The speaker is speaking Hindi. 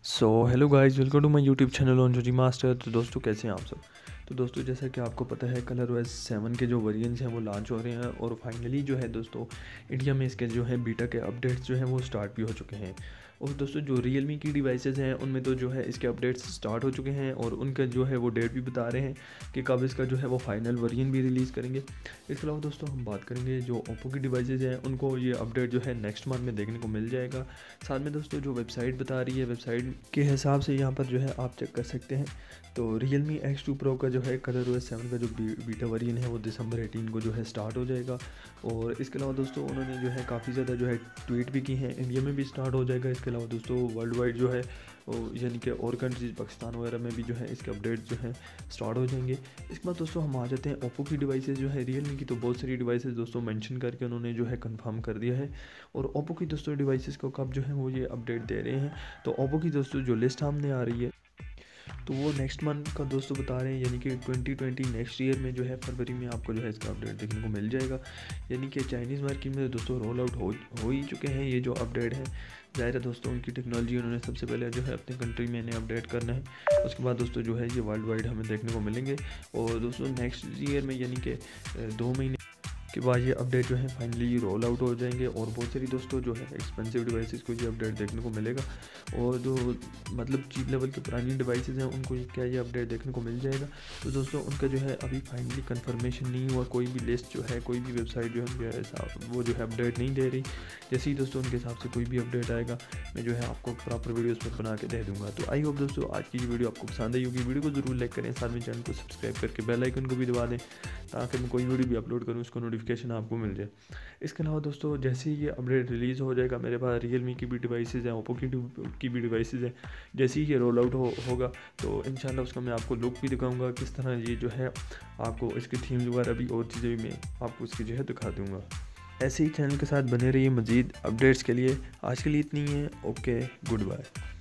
So hello guys, welcome to my YouTube channel on Joji master. तो दोस्तों कैसे हैं आप सब। तो दोस्तों जैसा कि आपको पता है ColorOS 7 के जो वेरिएंट्स हैं वो लॉन्च हो रहे हैं और फाइनली जो है दोस्तों इंडिया में इसके जो है बीटा के अपडेट्स जो हैं वो स्टार्ट भी हो चुके हैं। और दोस्तों जो Realme की डिवाइसेस हैं उनमें तो जो है इसके अपडेट्स स्टार्ट हो चुके हैं और उनका जो है वो डेट भी बता रहे हैं कि कब इसका जो है वो फाइनल वेरिएंट भी रिलीज़ करेंगे। इसके अलावा दोस्तों हम बात करेंगे जो ओप्पो की डिवाइसेस हैं उनको ये अपडेट जो है नेक्स्ट मंथ में देखने को मिल जाएगा। साथ में दोस्तों जो वेबसाइट बता रही है, वेबसाइट के हिसाब से यहाँ पर जो है आप चेक कर सकते हैं। तो Realme X2 Pro का जो है ColorOS 7 का जो बीटा वेरिएंट है वो दिसंबर 18 को जो है स्टार्ट हो जाएगा। और इसके अलावा दोस्तों उन्होंने जो है काफ़ी ज़्यादा जो है ट्वीट भी की हैं, इंडिया में भी स्टार्ट हो जाएगा। इसके अलावा दोस्तों वर्ल्ड वाइड जो है यानी कि और कंट्रीज पाकिस्तान वगैरह में भी जो है इसके अपडेट्स जो हैं स्टार्ट हो जाएंगे। इसके बाद दोस्तों हम आ जाते हैं ओप्पो की डिवाइसेस जो है। Realme की तो बहुत सारी डिवाइसेस दोस्तों मेंशन करके उन्होंने जो है कंफर्म कर दिया है। और ओप्पो की दोस्तों डिवाइसेस को कब जो है वो ये अपडेट दे रहे हैं, तो ओप्पो की दोस्तों जो लिस्ट सामने आ रही है तो वो नेक्स्ट मंथ का दोस्तों बता रहे हैं, यानी कि 2020 नेक्स्ट ईयर में जो है फरवरी में आपको जो है इसका अपडेट देखने को मिल जाएगा। यानी कि चाइनीज़ मार्केट में दोस्तों रोल आउट हो ही चुके हैं ये जो अपडेट है। ज़ाहिर है दोस्तों उनकी टेक्नोलॉजी उन्होंने सबसे पहले जो है अपनी कंट्री में इन्हें अपडेट करना है, उसके बाद दोस्तों जो है ये वर्ल्ड वाइड हमें देखने को मिलेंगे। और दोस्तों नेक्स्ट ईयर में यानी कि 2 महीने के बाद ये अपडेट जो है फाइनली रोल आउट हो जाएंगे और बहुत सारी दोस्तों जो है एक्सपेंसिव डिवाइसेस को ये अपडेट देखने को मिलेगा। और जो मतलब चीप लेवल के पुरानी डिवाइसेस हैं उनको क्या ये अपडेट देखने को मिल जाएगा। तो दोस्तों उनका जो है अभी फाइनली कंफर्मेशन नहीं हुआ, कोई भी लिस्ट जो है कोई भी वेबसाइट जो है उनके हिसाब वो जो है अपडेट नहीं दे रही। जैसे ही दोस्तों उनके हिसाब से कोई भी अपडेट आएगा मैं जो है आपको प्रॉपर वीडियोस पर बना के दे दूँगा। तो आई होप दोस्तों आज की वीडियो आपको पसंद आई होगी। वीडियो को जरूर लाइक करें, साथ में चैनल को सब्सक्राइब करके बेल आइकन को भी दबा दें ताकि मैं कोई वीडियो भी अपलोड करूँ उसको नोटिफिकेशन आपको मिल जाए। इसके अलावा दोस्तों जैसे ही ये अपडेट रिलीज़ हो जाएगा, मेरे पास Realme की भी डिवाइसेज़ हैं, ओप्पो की भी डिवाइसेज़ हैं। जैसे ही ये रोल आउट होगा तो इंशाल्लाह उसका मैं आपको लुक भी दिखाऊंगा, किस तरह ये जो है आपको इसके थीम्स वगैरह भी और चीज़ें भी मैं आपको इसकी जो है दिखा दूँगा। ऐसे ही चैनल के साथ बने रहिए मज़ीद अपडेट्स के लिए। आज के लिए इतनी ही है। Okay, good bye.